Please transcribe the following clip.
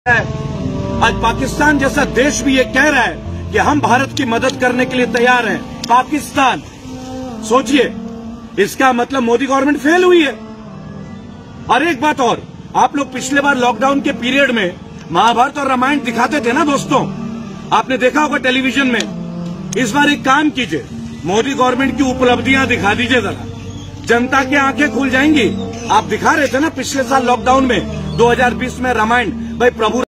आज पाकिस्तान जैसा देश भी ये कह रहा है कि हम भारत की मदद करने के लिए तैयार हैं। पाकिस्तान, सोचिए, इसका मतलब मोदी गवर्नमेंट फेल हुई है। और एक बात और, आप लोग पिछले बार लॉकडाउन के पीरियड में महाभारत और रामायण दिखाते थे ना दोस्तों, आपने देखा होगा टेलीविजन में। इस बार एक काम कीजिए, मोदी गवर्नमेंट की उपलब्धियां दिखा दीजिए जरा, जनता की आंखें खुल जाएंगी। आप दिखा रहे थे ना पिछले साल लॉकडाउन में 2020 में रामायण, भाई प्रभु